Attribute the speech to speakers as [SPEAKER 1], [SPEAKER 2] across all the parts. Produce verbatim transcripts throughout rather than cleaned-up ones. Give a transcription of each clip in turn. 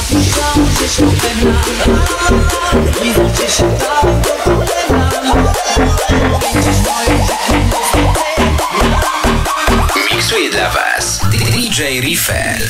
[SPEAKER 1] Miksuje dla Was D J Riffel.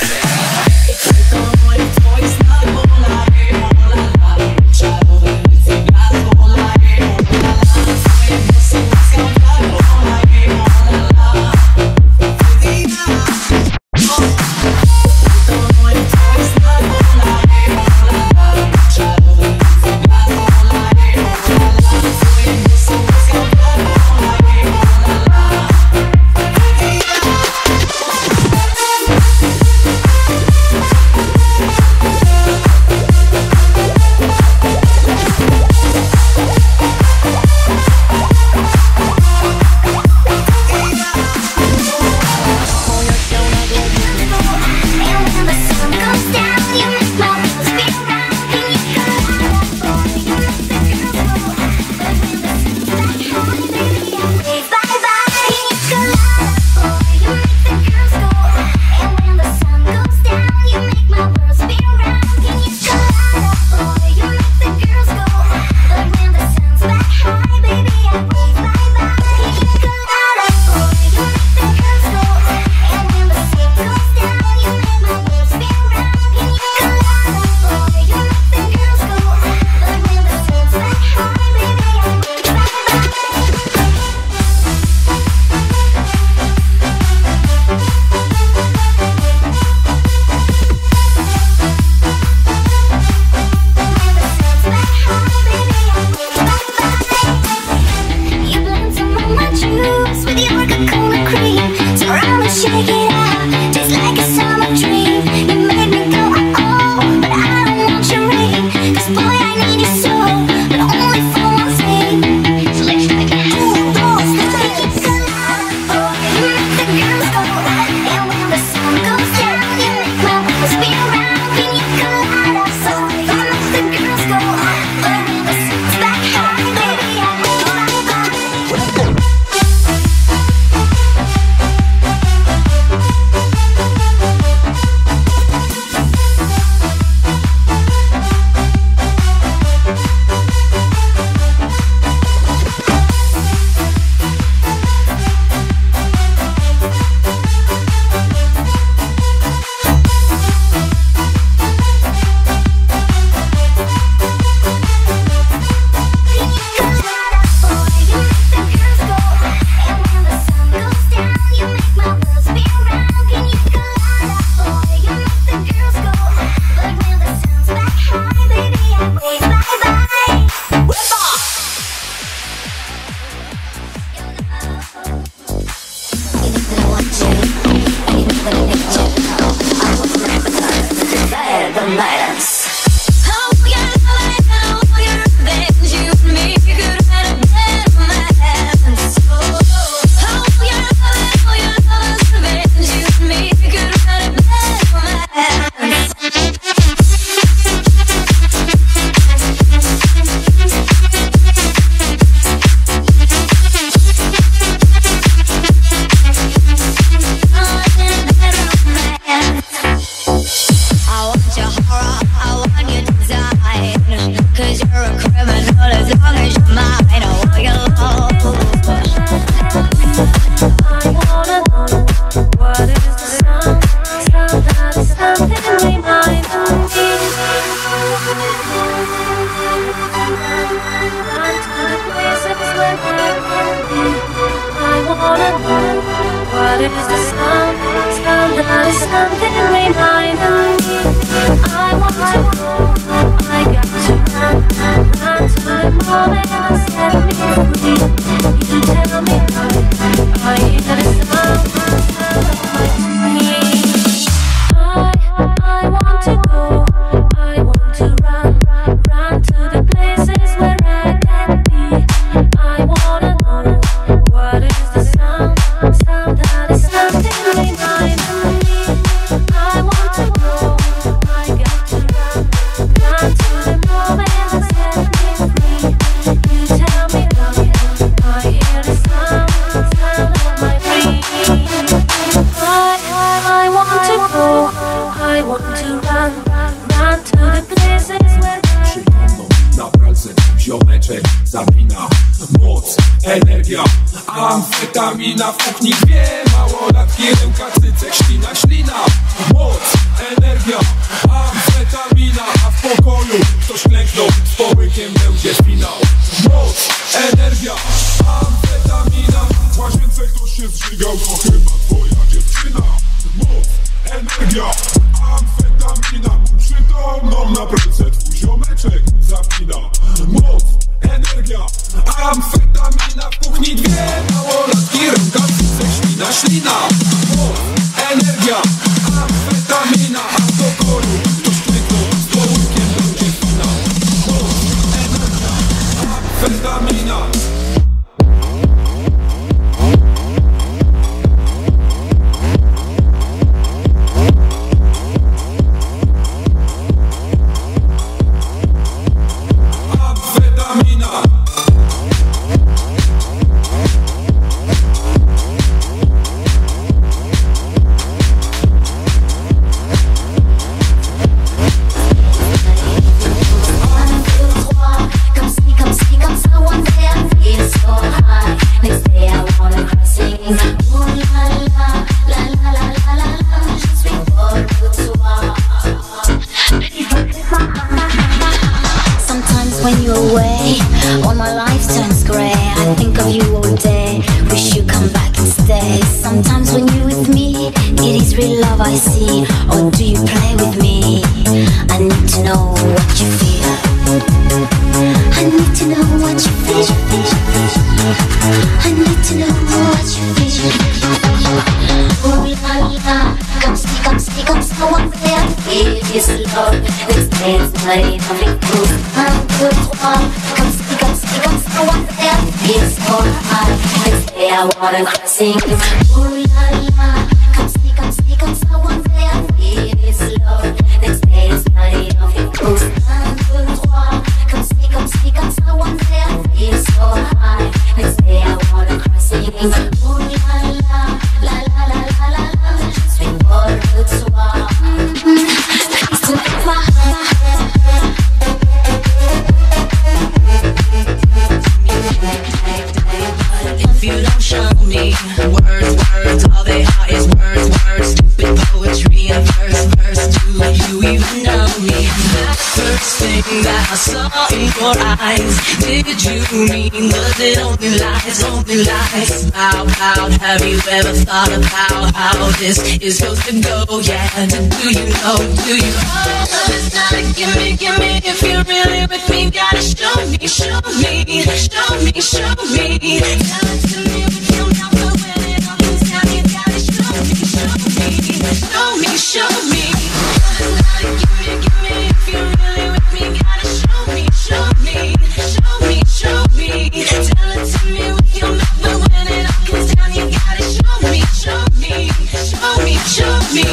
[SPEAKER 2] Sound that is something remind me. I want to know. zapina. Moc, energia, amfetamina. W kuchni dwie małolatki, ręka, cycek, ślina, ślina. Moc, energia, amfetamina. A w pokoju ktoś klęknął, z połykiem będzie finał. Moc, energia, amfetamina. W łazience ktoś się zżygał, to chyba twoja dziewczyna. Moc, energia, amfetamina. Przytomną na pracę twój ziomeczek zapina. Moc, energia, amfetamina. W kuchni dwie małolatki, ręka, cycek, ślina, ślina. Moc, energia, amfetamina. A w pokoju ktoś klęknął, z połykiem będzie finał. Moc, energia, amfetamina.
[SPEAKER 3] When you're away, all my life turns grey. I think of you all day, wish you come back and stay. Sometimes when you're with me, it is real love I see. Or do you play with me? I need to know what you feel. I need to know what you feel. I need to know what you feel. Oh la la, come see, come see, come see, one day it is love. Next day it's night, nothing goes. Un, deux, trois, come see, come see, come see, one day it's all high. Next day I wanna cry, sing. Oh la la, come see, come see, come see, one day it is love. Next day it's night, nothing goes. Un, deux, trois, come see, come see, come see, one day it's all high. Next day I wanna cry, sing. Oh la la, la la la la la la, je suis folle de toi.
[SPEAKER 4] If you don't show me words, words, all they are is words, words. Stupid poetry and verse, verse. Do you even know me? That first thing that I saw in your eyes, did you mean, was it only lies, only lies? How, how, have you ever thought about how this is supposed to go? Yeah, do you know, do you know? Love is not a gimme, gimme. If you're really with me, gotta show me, show me, show me, show me. Tell it to me with your mouth, but when it all comes down, you gotta show me, show me, show me, show me. Love is not a gimme, gimme. If you're really with me, gotta show me, show me, show me, show me. Tell it to me with your mouth, but when it all comes down, you gotta show me, show me, show me, show me.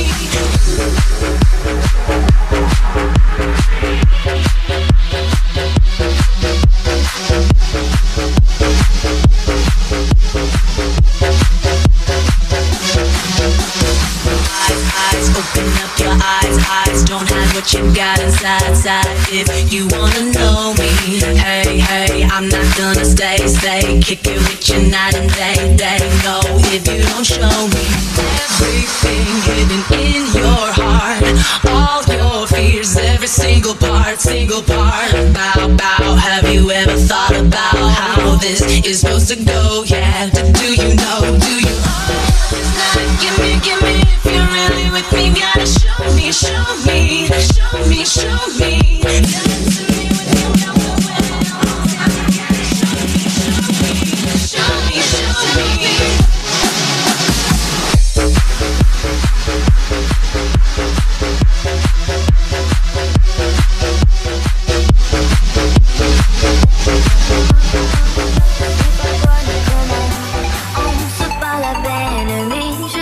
[SPEAKER 4] What you got inside, side. If you wanna know me, hey, hey, I'm not gonna stay, stay. Kick it with you night and day, day. No, if you don't show me everything hidden in your heart, all your fears, every single part, single part. Bow, bow, have you ever thought about how this is supposed to go? Yeah, do you know, do you know? It's not a gimme, gimme. If you're really with me, gotta show me, show me, show me, show me. Tell it to me with your mouth, but when it all comes down, you gotta show me, show me, show me, show me.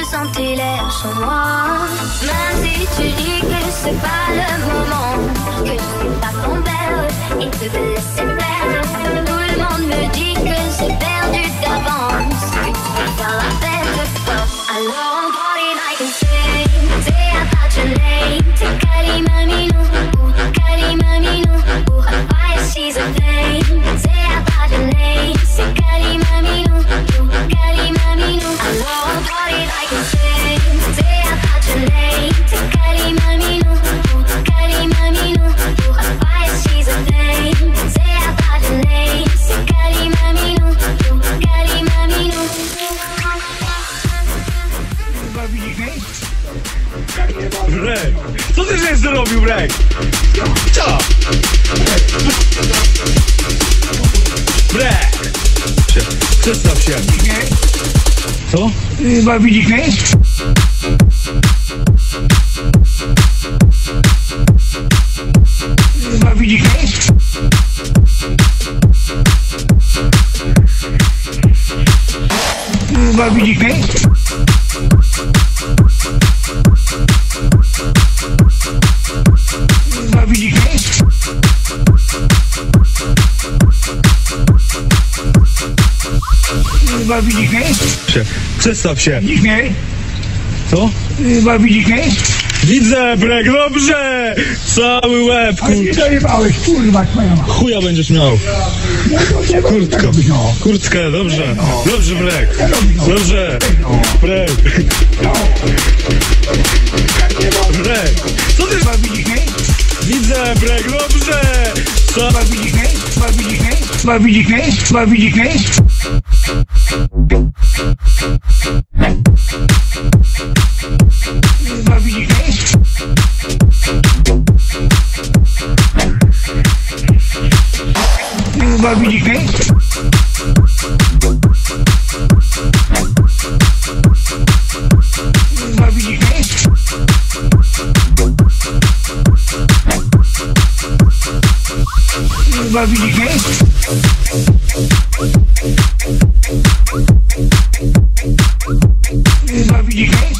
[SPEAKER 3] C'est pas le moment, que
[SPEAKER 5] zrobił Brek? Co? Brek! Przestaw się. Co?
[SPEAKER 6] Chyba widzisz mnie? Chyba widzisz mnie? Chyba widzisz mnie? Chyba widzisz mnie? Chyba widzisz mnie?
[SPEAKER 5] Przestaw się.
[SPEAKER 6] Widzisz mnie?
[SPEAKER 5] Co?
[SPEAKER 6] Chyba widzisz mnie?
[SPEAKER 5] Widzę, Brek, dobrze! Cały łeb,
[SPEAKER 6] Ale nie
[SPEAKER 5] kur...
[SPEAKER 6] dojebałeś, kurwa twoja ma.
[SPEAKER 5] Chuja będziesz miał. Kurtkę. Kurtkę, dobrze. Dobrze, Brek. Dobrze. Brek. Brek. Co ty...
[SPEAKER 6] Chyba widzisz mnie?
[SPEAKER 5] Widzę, Brek, dobrze! Co?
[SPEAKER 6] Chyba widzisz mnie? Chyba widzisz mnie? Chyba widzisz mnie? Chyba widzisz mnie? Chyba widzisz mnie? Chyba widzisz mnie? Chyba widzisz mnie? Chyba widzisz mnie? Chyba widzisz mnie?